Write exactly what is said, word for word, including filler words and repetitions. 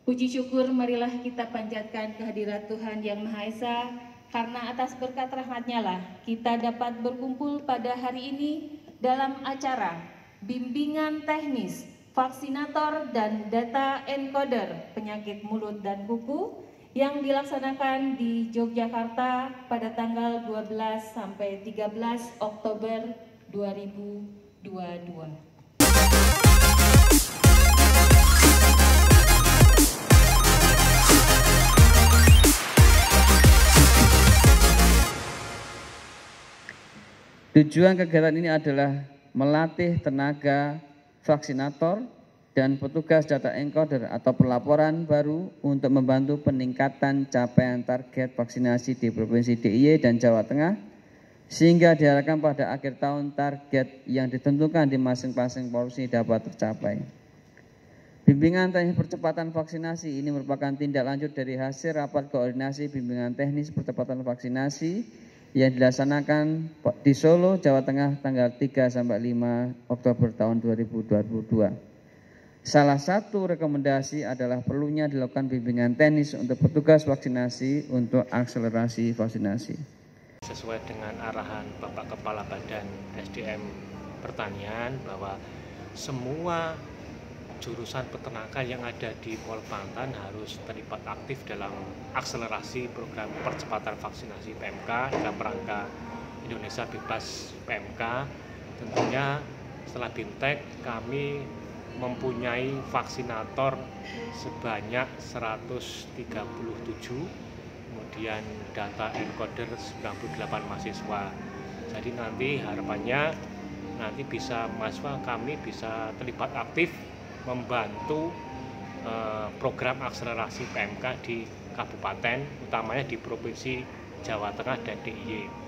Puji syukur marilah kita panjatkan kehadirat Tuhan Yang Maha Esa, karena atas berkat rahmat-Nya lah kita dapat berkumpul pada hari ini dalam acara bimbingan teknis vaksinator dan data encoder penyakit mulut dan kuku yang dilaksanakan di Yogyakarta pada tanggal dua belas sampai tiga belas Oktober dua ribu dua puluh dua. Tujuan kegiatan ini adalah melatih tenaga vaksinator dan petugas data encoder atau pelaporan baru untuk membantu peningkatan capaian target vaksinasi di Provinsi D I Y dan Jawa Tengah, sehingga diharapkan pada akhir tahun target yang ditentukan di masing-masing provinsi dapat tercapai. Bimbingan teknis percepatan vaksinasi ini merupakan tindak lanjut dari hasil rapat koordinasi bimbingan teknis percepatan vaksinasi yang dilaksanakan di Solo, Jawa Tengah tanggal tiga sampai lima Oktober tahun dua ribu dua puluh dua. Salah satu rekomendasi adalah perlunya dilakukan bimbingan teknis untuk petugas vaksinasi untuk akselerasi vaksinasi. Sesuai dengan arahan Bapak Kepala Badan S D M Pertanian bahwa semua jurusan peternakan yang ada di Polpantan harus terlibat aktif dalam akselerasi program percepatan vaksinasi P M K dalam rangka Indonesia Bebas P M K. Tentunya setelah BIMTEK kami mempunyai vaksinator sebanyak seratus tiga puluh tujuh, kemudian data encoder sembilan puluh delapan mahasiswa. Jadi nanti harapannya nanti bisa mahasiswa kami bisa terlibat aktif membantu eh, program akselerasi P M K di kabupaten, utamanya di Provinsi Jawa Tengah dan D I Y.